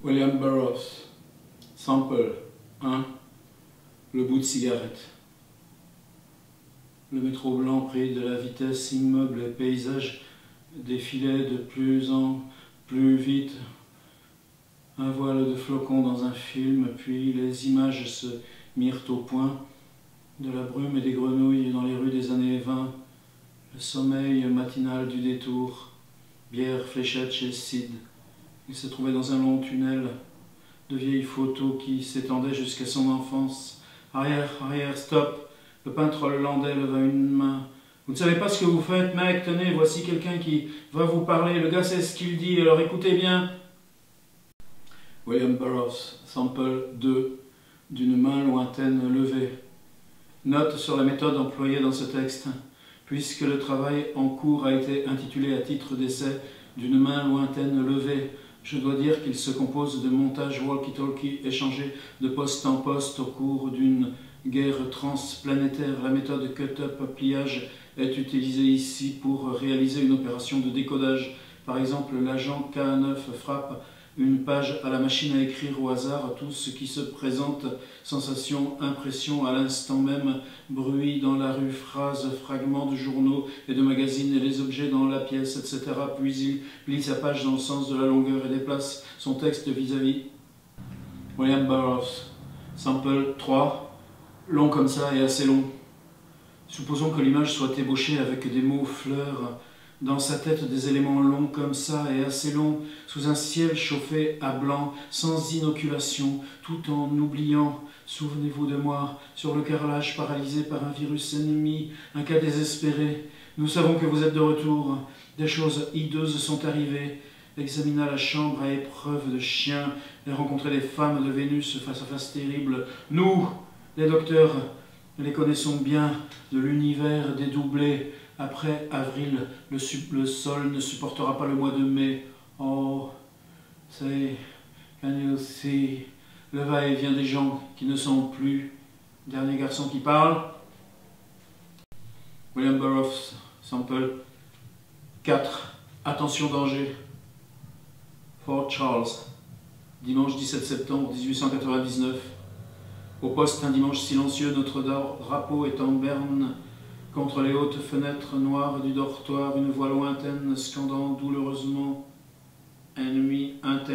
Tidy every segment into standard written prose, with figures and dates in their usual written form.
William Burroughs, Sample 1, le bout de cigarette. Le métro blanc pris de la vitesse, immeuble et paysage défilait de plus en plus vite. Un voile de flocons dans un film, puis les images se mirent au point. De la brume et des grenouilles dans les rues des années 20, le sommeil matinal du détour, bière fléchette chez Sid. Il se trouvait dans un long tunnel de vieilles photos qui s'étendaient jusqu'à son enfance. Arrière, arrière, stop. Le peintre hollandais leva une main. Vous ne savez pas ce que vous faites, mec, tenez, voici quelqu'un qui va vous parler. Le gars sait ce qu'il dit, alors écoutez bien. William Burroughs, Sample 2, d'une main lointaine levée. Note sur la méthode employée dans ce texte. Puisque le travail en cours a été intitulé à titre d'essai d'une main lointaine levée, je dois dire qu'il se compose de montages walkie-talkie échangés de poste en poste au cours d'une guerre transplanétaire. La méthode cut-up pliage est utilisée ici pour réaliser une opération de décodage. Par exemple, l'agent K9 frappe une page à la machine à écrire au hasard, tout ce qui se présente, sensation, impression à l'instant même, bruit dans la rue, phrases, fragments de journaux et de magazines et les objets dans la pièce, etc. Puis il plie sa page dans le sens de la longueur et déplace son texte vis-à-vis. William Burroughs, Sample 3, long comme ça et assez long. Supposons que l'image soit ébauchée avec des mots fleurs, dans sa tête des éléments longs comme ça et assez longs, sous un ciel chauffé à blanc, sans inoculation, tout en oubliant, souvenez-vous de moi, sur le carrelage paralysé par un virus ennemi, un cas désespéré. Nous savons que vous êtes de retour, des choses hideuses sont arrivées. Examina la chambre à épreuve de chien et rencontrer les femmes de Vénus face à face terrible. Nous, les docteurs, les connaissons bien de l'univers dédoublé. Après avril, le sol ne supportera pas le mois de mai. Oh, c'est can you see le va-et-vient des gens qui ne sont plus. Dernier garçon qui parle. William Burroughs, Sample 4. Attention danger. Fort Charles, dimanche 17 septembre 1899. Au poste, un dimanche silencieux, notre drapeau est en berne. Contre les hautes fenêtres noires du dortoir, une voix lointaine scandant douloureusement « Ennemi inter ».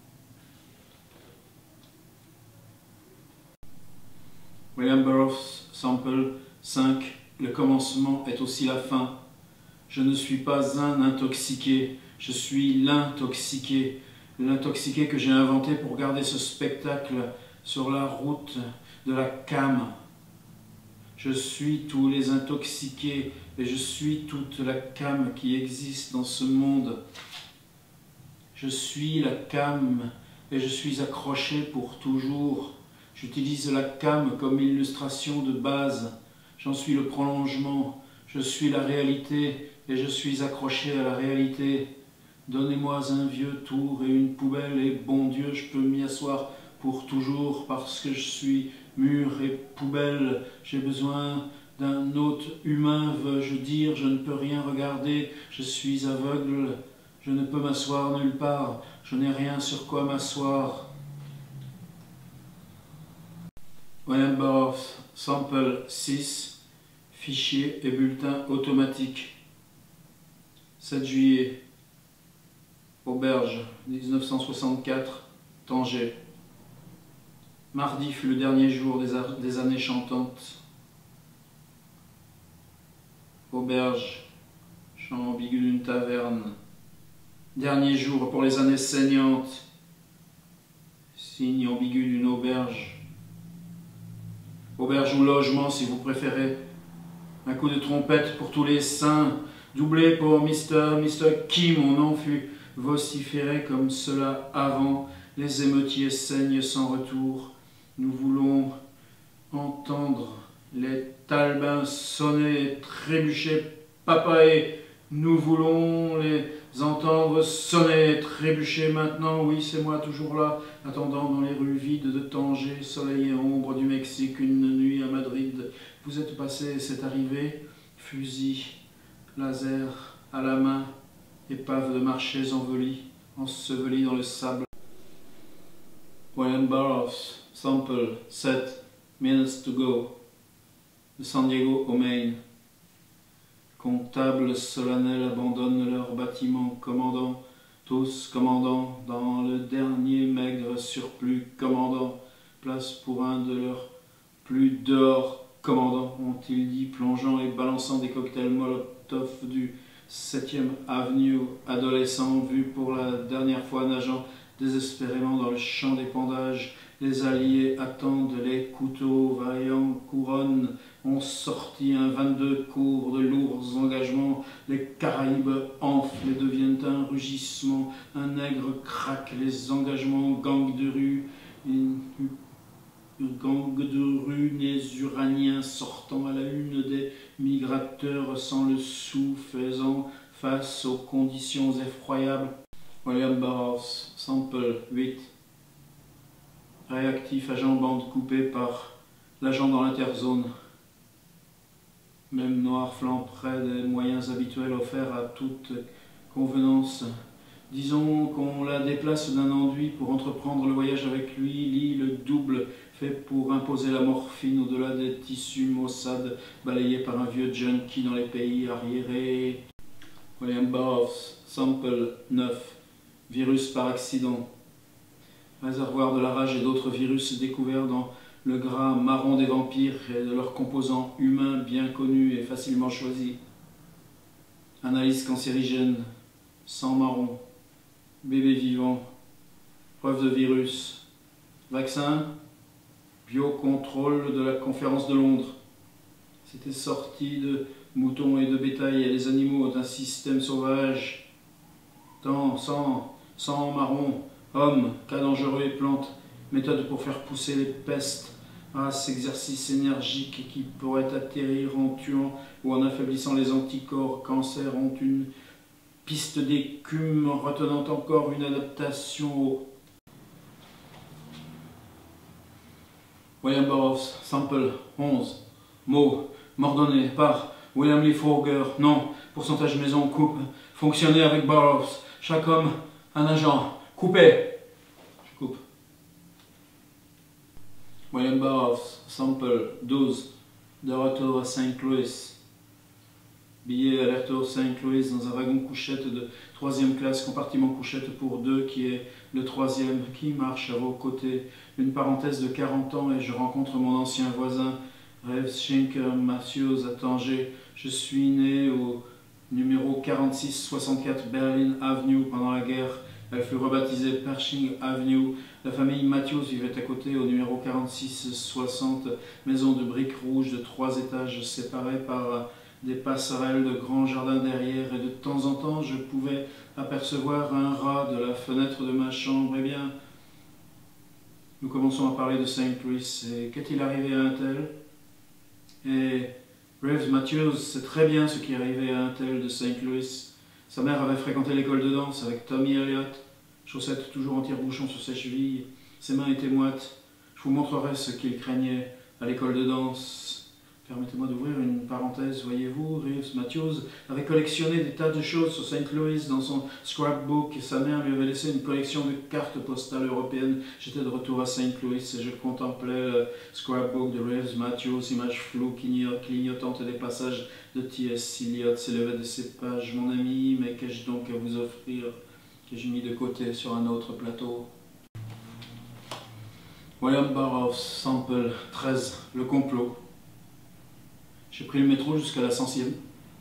William Burroughs, Sample 5. Le commencement est aussi la fin. Je ne suis pas un intoxiqué, je suis l'intoxiqué. L'intoxiqué que j'ai inventé pour garder ce spectacle sur la route de la cam. Je suis tous les intoxiqués et je suis toute la cam qui existe dans ce monde. Je suis la cam et je suis accroché pour toujours. J'utilise la cam comme illustration de base. J'en suis le prolongement. Je suis la réalité et je suis accroché à la réalité. Donnez-moi un vieux tour et une poubelle et bon Dieu, je peux m'y asseoir pour toujours parce que je suis mur et poubelle. J'ai besoin d'un hôte humain, veux-je dire, je ne peux rien regarder, je suis aveugle, je ne peux m'asseoir nulle part, je n'ai rien sur quoi m'asseoir. William Burroughs, Sample 6, fichier et bulletin automatique. 7 juillet, Auberge, 1964, Tanger. Mardi fut le dernier jour des années chantantes. Auberge, chant ambigu d'une taverne. Dernier jour pour les années saignantes. Signe ambigu d'une auberge. Auberge ou logement si vous préférez. Un coup de trompette pour tous les saints. Doublé pour Mr. Kim, mon nom fut vociféré comme cela avant. Les émeutiers saignent sans retour. Nous voulons entendre les talbins sonner et trébucher papaye. Nous voulons les entendre sonner et trébucher maintenant. Oui, c'est moi toujours là, attendant dans les rues vides de Tanger, soleil et ombre du Mexique, une nuit à Madrid. Vous êtes passé, c'est arrivé, fusil, laser à la main, épave de marchés ensevelis dans le sable. William Burroughs, sample 7 minutes to go, de San Diego au Maine. Comptables solennels abandonnent leur bâtiment, commandant, tous commandant, dans le dernier maigre surplus, commandant, place pour un de leurs plus dehors, commandant, ont-ils dit, plongeant et balançant des cocktails Molotov du 7e Avenue, adolescents vus pour la dernière fois nageant désespérément dans le champ d'épandage. Les alliés attendent, les couteaux vaillants couronnent, ont sorti un 22 cours de lourds engagements. Les Caraïbes enflent et deviennent un rugissement. Un nègre craque les engagements, gang de rue, les Uraniens sortant à la une des migrateurs sans le sou, faisant face aux conditions effroyables. William Burroughs, sample 8. Réactif agent bande coupée par l'agent dans l'interzone. Même noir flanc près des moyens habituels offerts à toute convenance. Disons qu'on la déplace d'un enduit pour entreprendre le voyage avec lui, lit le double fait pour imposer la morphine au-delà des tissus maussades balayés par un vieux junkie dans les pays arriérés. William Burroughs, sample 9. Virus par accident. Réservoir de la rage et d'autres virus découverts dans le gras marron des vampires et de leurs composants humains bien connus et facilement choisis. Analyse cancérigène, sang marron, bébé vivant, preuve de virus, vaccin, biocontrôle de la conférence de Londres. C'était sorti de moutons et de bétail et les animaux d'un système sauvage. Temps, sang marron, homme, cas dangereux et plantes, méthode pour faire pousser les pestes, race, exercice énergique qui pourrait atterrir en tuant ou en affaiblissant les anticorps, cancer ont une piste d'écume retenant encore une adaptation au... William Burroughs, sample 11, mots, mordonné par William Lee Fowler, non, pourcentage maison, coupe, fonctionner avec Burroughs, chaque homme, un agent, coupé. Je coupe. William Burroughs, sample 12, de retour à Saint Louis. Billet aller-retour Saint-Louis dans un wagon couchette de 3e classe, compartiment couchette pour 2 qui est le 3e, qui marche à vos côtés. Une parenthèse de 40 ans et je rencontre mon ancien voisin, Rev Schinker Matthews à Tanger. Je suis né au numéro 4664 Berlin Avenue pendant la guerre. Elle fut rebaptisée Pershing Avenue. La famille Matthews vivait à côté au numéro 4660, maison de briques rouges de 3 étages séparée par des passerelles de grands jardins derrière, et de temps en temps je pouvais apercevoir un rat de la fenêtre de ma chambre. Eh bien, nous commençons à parler de Saint Louis, et qu'est-il arrivé à un tel? Et Reeves Matthews sait très bien ce qui est arrivé à un tel de Saint Louis. Sa mère avait fréquenté l'école de danse avec Tommy Elliott, chaussettes toujours en tire-bouchon sur ses chevilles, ses mains étaient moites. Je vous montrerai ce qu'il craignait à l'école de danse. Permettez-moi d'ouvrir une parenthèse, voyez-vous, Reeves Matthews avait collectionné des tas de choses sur Saint Louis dans son scrapbook et sa mère lui avait laissé une collection de cartes postales européennes. J'étais de retour à Saint Louis et je contemplais le scrapbook de Reeves Matthews, images floues, clignotantes des passages de T.S. Eliot s'élevaient de ces pages. Mon ami, mais qu'ai-je donc à vous offrir, qu'ai-je mis de côté sur un autre plateau? William Burroughs, sample 13, le complot. J'ai pris le métro jusqu'à la 100e.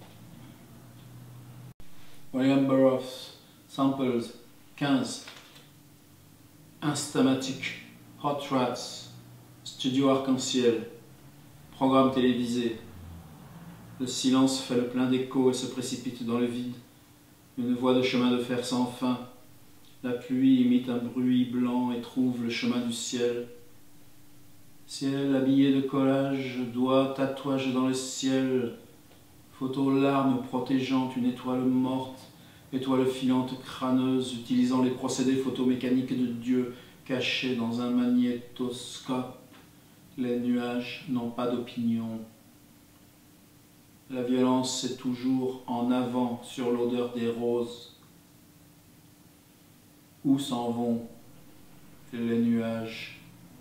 William Burroughs, samples 15. Instamatic, Hot Rats, Studio Arc-en-Ciel, programme télévisé. Le silence fait le plein d'écho et se précipite dans le vide. Une voie de chemin de fer sans fin. La pluie imite un bruit blanc et trouve le chemin du ciel. Ciel habillé de collages, doigts, tatouages dans le ciel, photo larmes protégeant une étoile morte, étoile filante crâneuse, utilisant les procédés photomécaniques de Dieu cachés dans un magnétoscope. Les nuages n'ont pas d'opinion. La violence est toujours en avant sur l'odeur des roses. Où s'en vont les nuages.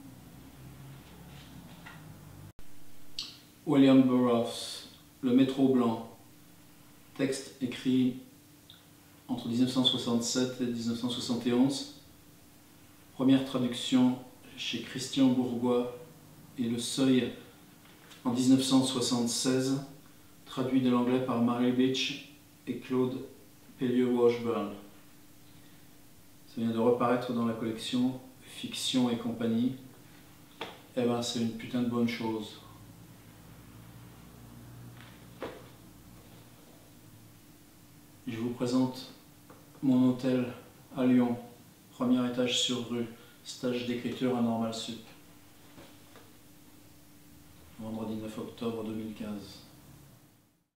William Burroughs, Le métro blanc. Texte écrit entre 1967 et 1971. Première traduction chez Christian Bourgois et Le Seuil en 1976, traduit de l'anglais par Mary Beach et Claude Pellieu-Washburn. Ça vient de reparaître dans la collection Fiction et compagnie. Eh ben, c'est une putain de bonne chose. Je vous présente mon hôtel à Lyon, premier étage sur rue, stage d'écriture à Normal Sup. Vendredi 9 octobre 2015.